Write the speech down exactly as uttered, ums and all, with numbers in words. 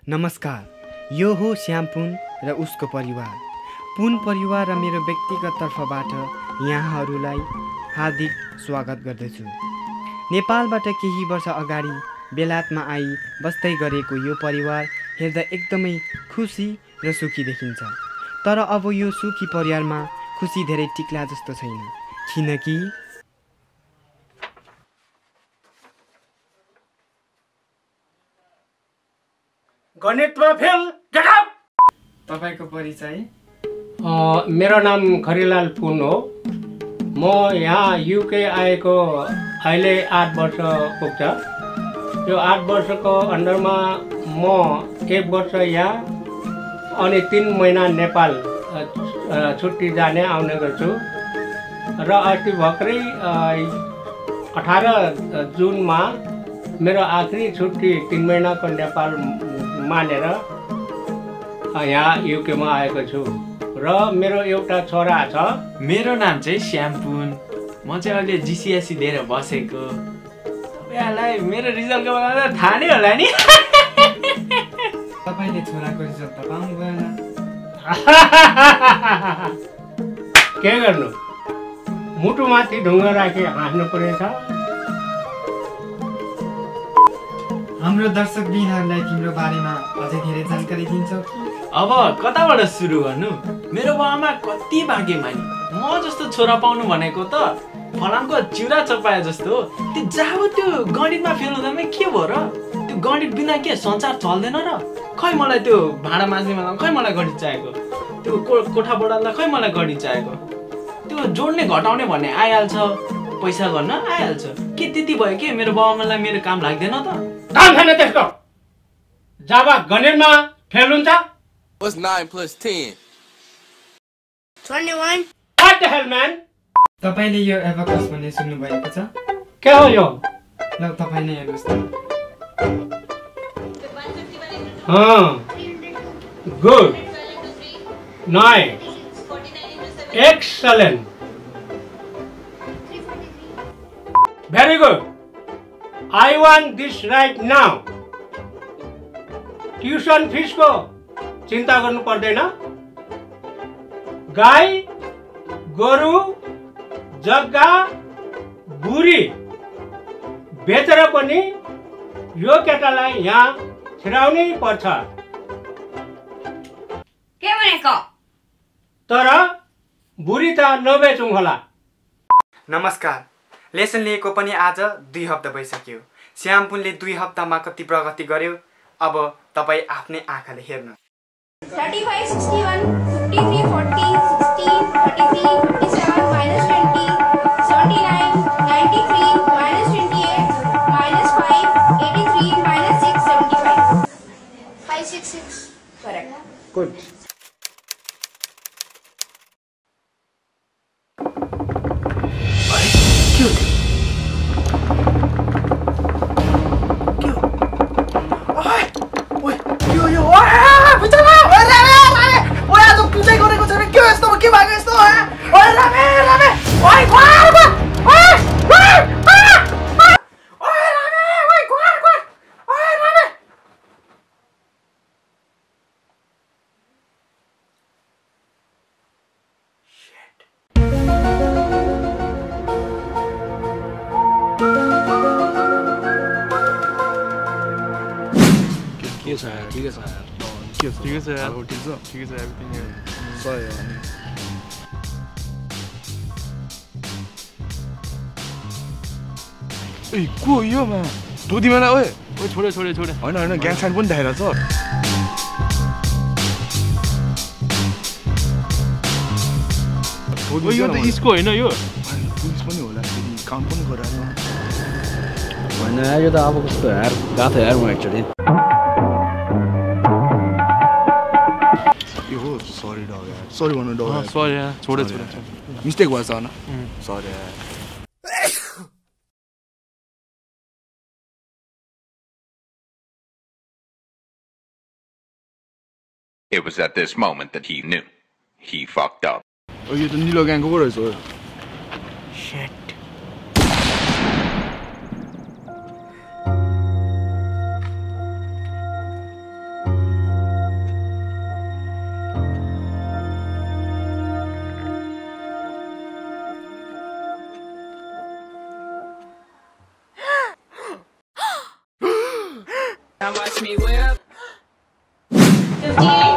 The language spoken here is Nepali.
नमस्कार, यो हो श्याम पुन र उसको परिवार। पुन परिवार र मेरो व्यक्तिगत तर्फबाट यहाँहरूलाई हार्दिक स्वागत गर्दछु। नेपालबाट केही वर्ष अगाडि बेलायतमा आई बस्दै गरेको यो परिवार हेर्दा एकदमै खुसी र सुखी देखिन्छ। तर अब यो सुखी परिवारमा खुसी धेरै टिक्ला जस्तो छैन, किनकि गणितमा फेल। Get out. तपाईको परिचय? मेरो नाम खरिलाल पुन हो। म यहाँ युके आएको अहिले आठ वर्ष पुग्छ। यो आठ वर्षको अन्डरमा म एक वर्ष यहाँ अनि तीन महिना नेपाल छुट्टी जाने आउने गर्छु र अस्ति भर्खरै अठार जुनमा मेरो आखिरी छुट्टी तीन महिनाको नेपाल मानेर यहाँ युकेमा आएको छु र मेरो एउटा छोरा छ। मेरो नाम चाहिँ श्याम पुन। म चाहिँ अहिले जिसिएससी दिएर बसेको। तपाईँहरूलाई मेरो रिजल्टको बारेमा थाहा नै होला नि। तपाईँले छोराको रिजल्ट त पाउनु भएन। के गर्नु, मुटुमाथि ढुङ्गा राखी हाँस्नु पर्नेछ। हाम्रो दर्शक बिनहरूलाई तिम्रो बारेमा अझै धेरै जानकारी दिन्छौ कि? अब कताबाट सुरु गर्नु? मेरो बाबामा कति भाग्यमानी। म जस्तो छोरा पाउनु भनेको त फलामको चिउरा चपाए जस्तो हो। त्यो जब त्यो गणितमा फेल हुँदामै के भयो र? त्यो गणित बिना के संसार चल्दैन र? खै मलाई त्यो भाँडा माझ्ने बेलामा खै मलाई गणित चाहिएको, त्यो को कोठा बढाल्दा खै मलाई गणित चाहिएको, त्यो जोड्ने घटाउने भन्ने आइहाल्छ, पैसा गर्न आइहाल्छ। के त्यति भयो कि मेरो बाबामालाई मेरो काम लाग्दैन त? काम छैन त्यसको। जब गणितमा फेल हुन्छ What's nine plus ten? twenty-one. What the hell, man? तपाईले यो एबाकस भन्ने सुन्नु भएको छ? के हो यो? ल तपाई नै हेर्नुस् त। हाँ, good, nice, excellent, very good. I want this right now. Tuition fees को चिंता गर्नु पर्दैन। गाई, गोरु, जग्गा, बुरी बेचेर पनि यो केटालाई यहाँ छिराउनै पर्छ। के भनेको? तर बुरी त नबेचौँ होला। नमस्कार, लेसन लिएको पनि आज दुई हप्ता भइसक्यो। श्याम पुनले दुई हप्तामा कति प्रगति गर्यो अब तपाई आफ्नै आँखाले हेर्नु। thirty-five, sixty-one, fifty-three, forty, sixty, thirty-three, fifty-seven, minus twenty, seventy-nine, ninety-three, minus twenty-eight, minus five, eighty-three, minus six, seventy-five. five six six. Correct. Good. ठीक है सर, ठीक है सर, ठीक है ठीक है सर, एवरीथिंग है सर। ए को यो मा दोदी माना ओए ओए छोडे छोडे छोडे हैन हैन ग्याङ साइन पनि देखाइरा छ। ओ यो त इसको हैन, यो पुलिस पनि होला, काम पनि गरायो हैन। यो त अब कस्तो यार गाथ यार म एक्चुअली सॉरी डॉग यार, सॉरी भन्नु डॉग यार, सॉरी यार, छोडे छोडे मिस्टेक भएछ हैन, सॉरी यार। It was at this moment that he knew he fucked up. Oh, you didn't look at it, so. Shit. fifty-eight